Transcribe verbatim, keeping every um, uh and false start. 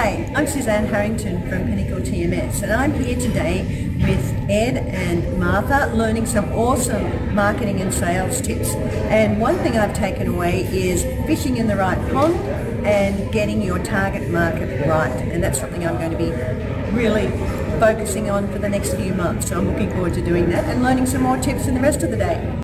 Hi, I'm Suzanne Harrington from Pinnacle T M S, and I'm here today with Ed and Martha learning some awesome marketing and sales tips. And one thing I've taken away is fishing in the right pond and getting your target market right. And that's something I'm going to be really focusing on for the next few months. So I'm looking forward to doing that and learning some more tips in the rest of the day.